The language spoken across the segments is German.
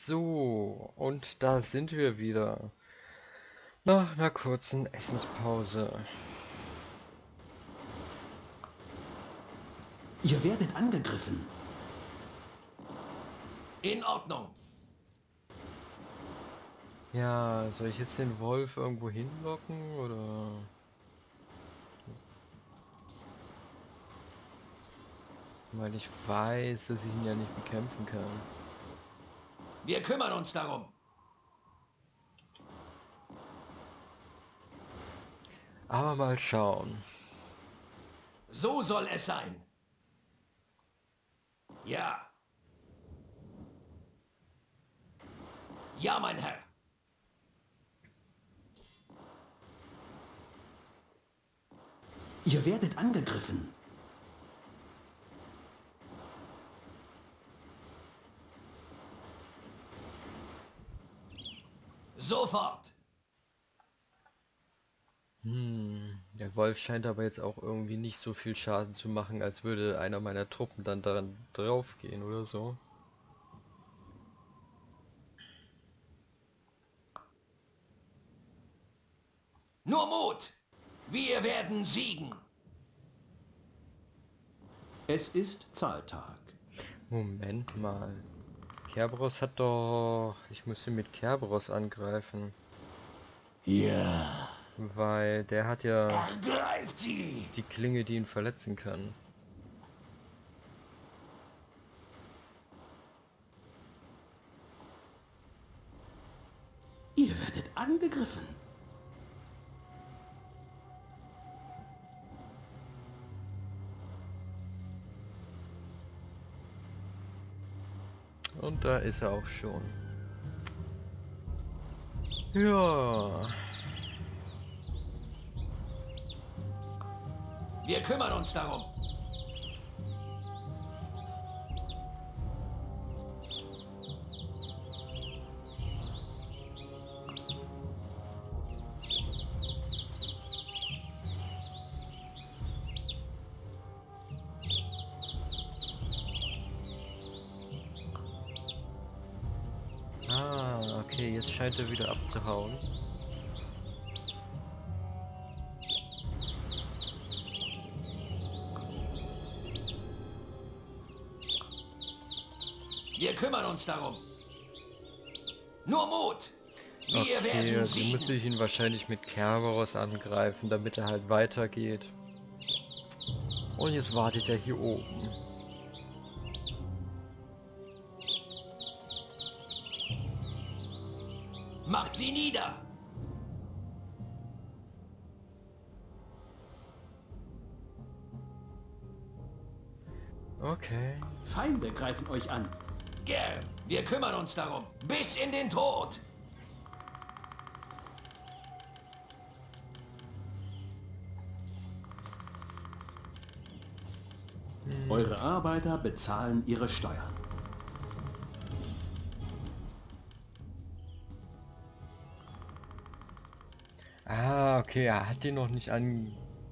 So, und da sind wir wieder. Nach einer kurzen Essenspause. Ihr werdet angegriffen. In Ordnung. Ja, soll ich jetzt den Wolf irgendwo hinlocken oder? Weil ich weiß, dass ich ihn ja nicht bekämpfen kann. Wir kümmern uns darum. Aber mal schauen. So soll es sein. Ja. Ja, mein Herr. Ihr werdet angegriffen. Sofort. Der Wolf scheint aber jetzt auch irgendwie nicht so viel Schaden zu machen, als würde einer meiner Truppen dann daran draufgehen oder so. Nur Mut. Wir werden siegen. Es ist Zahltag. Moment mal. Kerberos hat doch... Ich musste mit Kerberos angreifen. Ja. Weil der hat ja Ergreift sie. die Klinge, die ihn verletzen kann. Ihr werdet angegriffen. Und da ist er auch schon. Ja. Wir kümmern uns darum. Ah, okay, jetzt scheint er wieder abzuhauen. Wir kümmern uns darum. Nur Mut. Wir Okay, werden also muss siegen. ich ihn wahrscheinlich mit Kerberos angreifen, damit er halt weitergeht. Und jetzt wartet er hier oben. Macht sie nieder. Okay. Feinde greifen euch an. Gern. Wir kümmern uns darum. Bis in den Tod. Eure Arbeiter bezahlen ihre Steuern. Ah, okay, er hat den noch nicht an...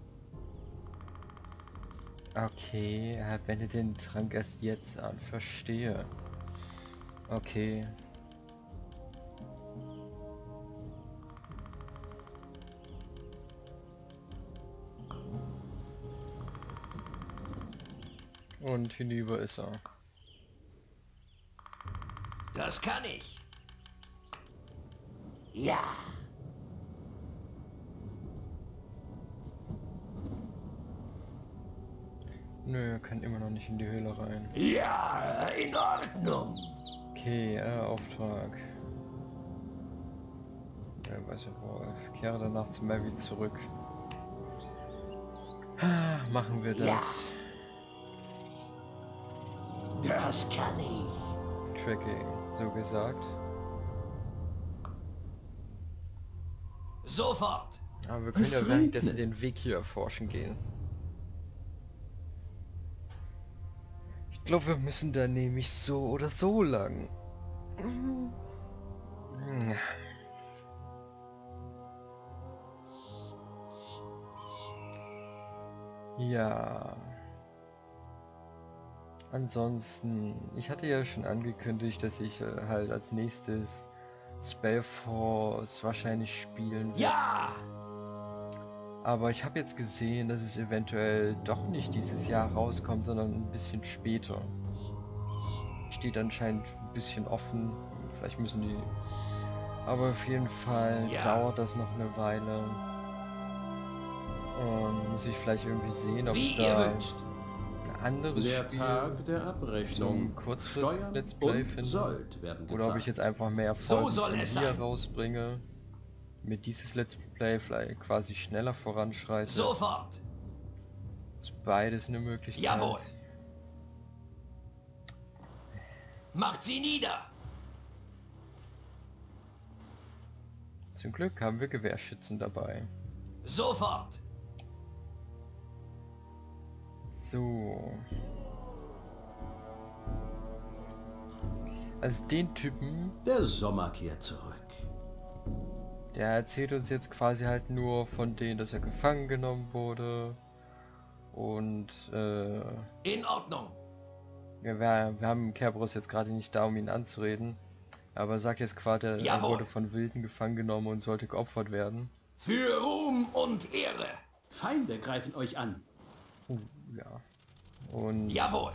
Okay, er wendet den Trank erst jetzt an. Verstehe. Okay. Und hinüber ist er. Das kann ich. Ja. Nö, er kann immer noch nicht in die Höhle rein. Ja, in Ordnung. Okay, Auftrag. Der weiße Wolf. Kehre danach zu Mary zurück. Ah, machen wir das. Ja. Das kann ich. Tracking, so gesagt. Sofort. Aber wir können Es ja währenddessen regnet. den Weg hier erforschen gehen. Ich glaube, wir müssen da nämlich so oder so lang. Ja. Ansonsten, ich hatte ja schon angekündigt, dass ich halt als nächstes Spellforce wahrscheinlich spielen werde. Ja! Aber ich habe jetzt gesehen, dass es eventuell doch nicht dieses Jahr rauskommt, sondern ein bisschen später. Steht anscheinend ein bisschen offen. Vielleicht müssen die... Aber auf jeden Fall Ja. dauert das noch eine Weile. Und muss ich vielleicht irgendwie sehen, ob Wie ich ihr da wünscht. ein anderes Der Spiel Tag der so Abrechnung. ein kurzes Steuern Let's Play und finde. Sold werden Oder ob ich gezahlt. jetzt einfach mehr So Folgen soll von es hier sein. rausbringe. Mit dieses Let's Play vielleicht quasi schneller voranschreite. Sofort! Ist beides eine Möglichkeit. Jawohl. Macht sie nieder! Zum Glück haben wir Gewehrschützen dabei. Sofort! So. Also den Typen, Der Sommer kehrt zurück. der erzählt uns jetzt quasi halt nur von denen, dass er gefangen genommen wurde. Und In Ordnung! ja, wir haben Kerberos jetzt gerade nicht da, um ihn anzureden. Aber er sagt jetzt quasi, er Jawohl. wurde von Wilden gefangen genommen und sollte geopfert werden. Für Ruhm und Ehre! Feinde greifen euch an. Ja. Und Jawohl!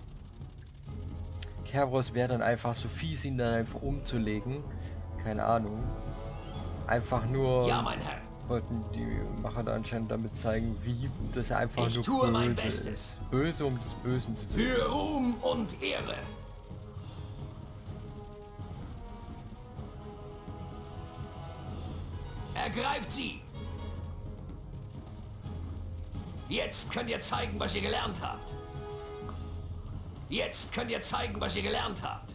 Kerberos wäre dann einfach so fies, ihn dann einfach umzulegen. Keine Ahnung. Einfach nur Ja, mein Herr! wollten die Macher da anscheinend damit zeigen, wie dass er einfach Ich nur tue mein böse Bestes. ist. Böse um des Bösen willen. Für Ruhm und Ehre! Ergreift sie! Jetzt könnt ihr zeigen, was ihr gelernt habt. Jetzt könnt ihr zeigen, was ihr gelernt habt.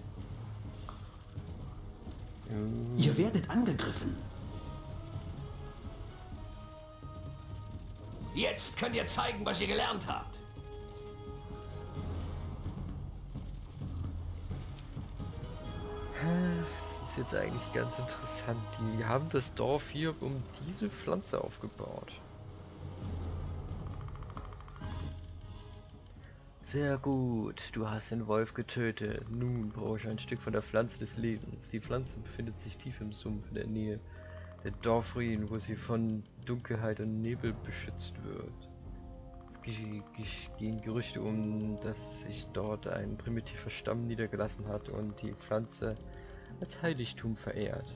Ihr werdet angegriffen. Jetzt könnt ihr zeigen, was ihr gelernt habt. Das ist jetzt eigentlich ganz interessant. Die haben das Dorf hier um diese Pflanze aufgebaut. Sehr gut, du hast den Wolf getötet. Nun brauche ich ein Stück von der Pflanze des Lebens. Die Pflanze befindet sich tief im Sumpf in der Nähe der Dorfruinen, wo sie von Dunkelheit und Nebel beschützt wird. Es gehen Gerüchte um, dass sich dort ein primitiver Stamm niedergelassen hat und die Pflanze als Heiligtum verehrt.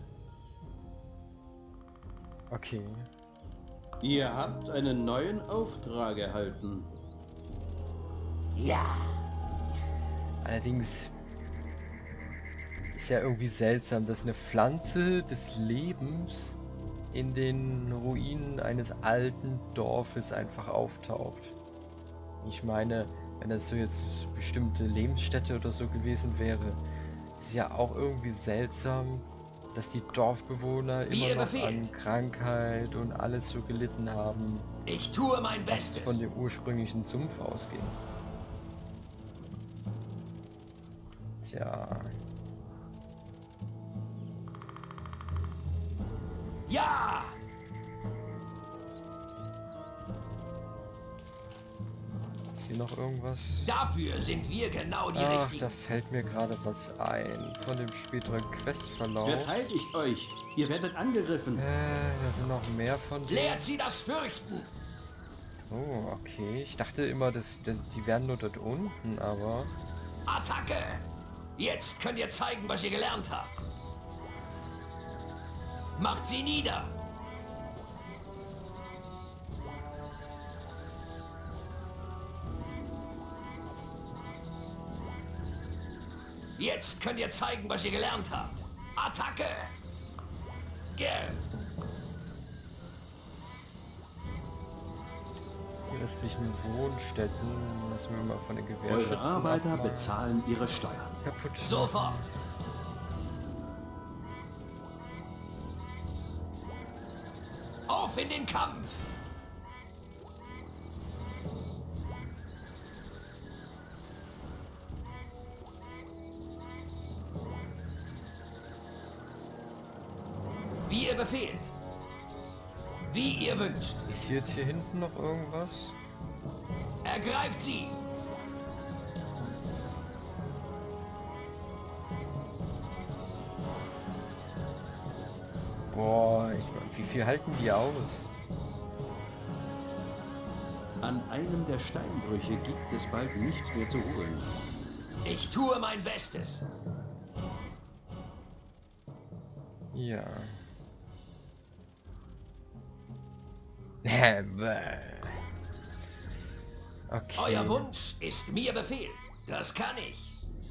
Okay. Ihr habt einen neuen Auftrag erhalten. Ja! Allerdings ist ja irgendwie seltsam, dass eine Pflanze des Lebens in den Ruinen eines alten Dorfes einfach auftaucht. Ich meine, wenn das so jetzt bestimmte Lebensstätte oder so gewesen wäre, ist ja auch irgendwie seltsam, dass die Dorfbewohner Wie immer ihr noch befehlt. an Krankheit und alles so gelitten haben, Ich tue mein was Bestes. von dem ursprünglichen Sumpf ausging. Tja, Ja! ist hier noch irgendwas? Dafür sind wir genau die Ach, da Richtigen. fällt mir gerade was ein von dem späteren Questverlauf. Verteidigt euch. Ihr werdet angegriffen. Da sind noch mehr von denen. Lehrt sie das Fürchten. Oh, okay. Ich dachte immer, die wären nur dort unten, aber... Attacke! Jetzt könnt ihr zeigen, was ihr gelernt habt. Macht sie nieder. Jetzt könnt ihr zeigen, was ihr gelernt habt. Attacke! Gern. Die restlichen Wohnstätten lassen wir mal von den Eure Gewehrschützen Arbeiter abmalen. bezahlen ihre Steuern. Kaputt machen. Sofort. Auf in den Kampf. Wie ihr befehlt. Wie ihr wünscht. Ist jetzt hier hinten noch irgendwas? Ergreift sie. Boah, wie viel halten die aus? An einem der Steinbrüche gibt es bald nichts mehr zu holen. Ich tue mein Bestes. Ja. Okay. Euer Wunsch ist mir Befehl. Das kann ich.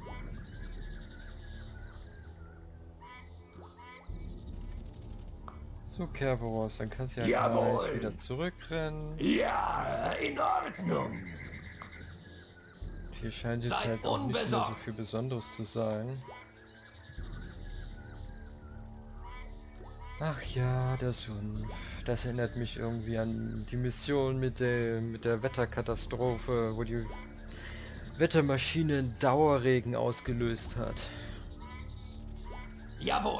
So, Kerberos, dann kannst du ja Jawohl. gleich wieder zurückrennen. Ja, in Ordnung. Hier scheint jetzt Seid halt auch nicht mehr so unbesorgt. viel Besonderes zu sein. Ach ja, der Sumpf. Das erinnert mich irgendwie an die Mission mit der Wetterkatastrophe, wo die Wettermaschine einen Dauerregen ausgelöst hat. Jawohl.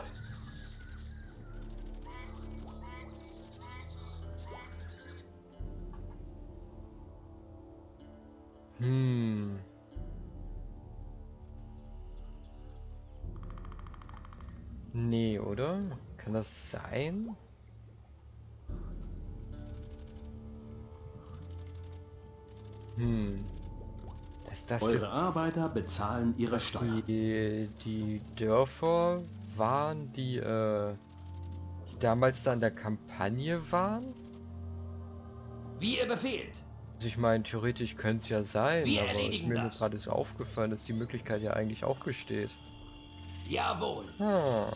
Nee, oder? Kann das sein? Ist das Eure jetzt Arbeiter bezahlen ihre Steuern. die Dörfer waren, die damals da in der Kampagne waren? Wie ihr befehlt. Also ich meine, theoretisch könnte es ja sein, Wir aber ist erledigen mir nur das. gerade so aufgefallen, dass die Möglichkeit ja eigentlich auch besteht. Jawohl. Ah.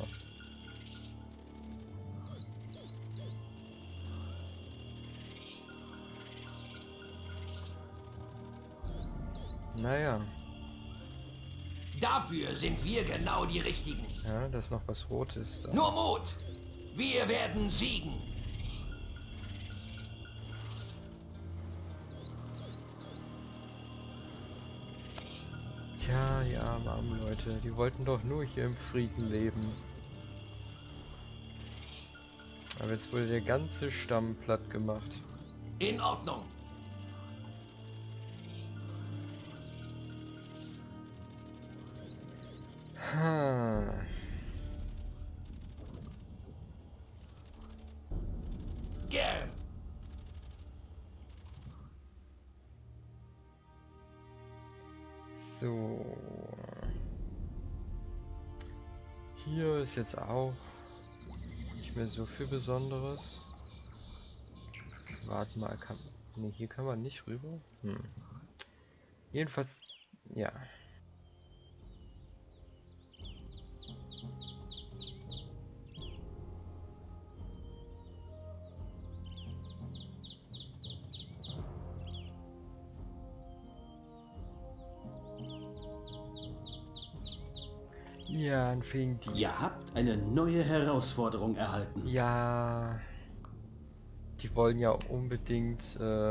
Naja, Dafür sind wir genau die Richtigen. ja, da ist noch was Rotes da. Nur Mut. Wir werden siegen. Tja, die armen Leute, die wollten doch nur hier im Frieden leben. Aber jetzt wurde der ganze Stamm platt gemacht. In Ordnung. Ha. Gern. So. Hier ist jetzt auch nicht mehr so viel Besonderes. Warte mal, ne, hier kann man nicht rüber. Jedenfalls, ja. Ja, ein Fingdi. Ihr habt eine neue Herausforderung erhalten. Ja, die wollen ja unbedingt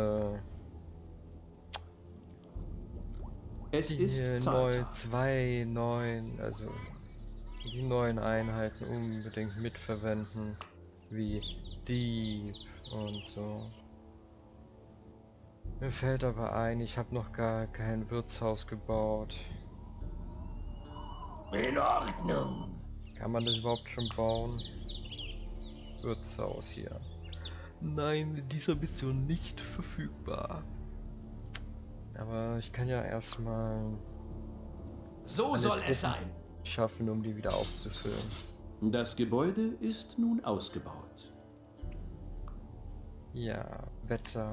Es die ist neu Zahltag. 2 neuen, also die neuen Einheiten unbedingt mitverwenden, wie Dieb und so. Mir fällt aber ein, ich habe noch gar kein Wirtshaus gebaut. In Ordnung. Kann man das überhaupt schon bauen? Wirtshaus hier. Nein, in dieser Mission nicht verfügbar. Aber ich kann ja erstmal So alle soll es Truppen sein. schaffen, um die wieder aufzufüllen. Das Gebäude ist nun ausgebaut. Ja, Wetter.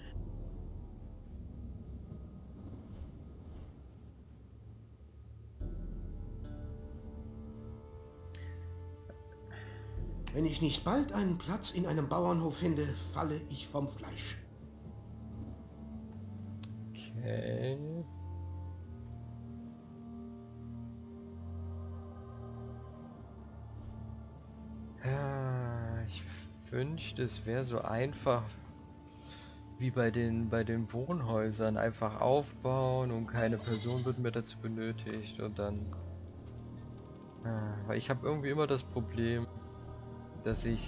Wenn ich nicht bald einen Platz in einem Bauernhof finde, falle ich vom Fleisch. Okay. Ja, ich wünschte, es wäre so einfach wie bei den Wohnhäusern. Einfach aufbauen und keine Person wird mehr dazu benötigt und dann... weil ich habe irgendwie immer das Problem, dass ich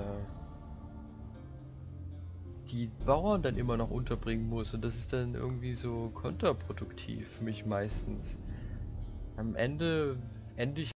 die Bauern dann immer noch unterbringen muss und das ist dann irgendwie so kontraproduktiv für mich meistens. Am Ende ende ich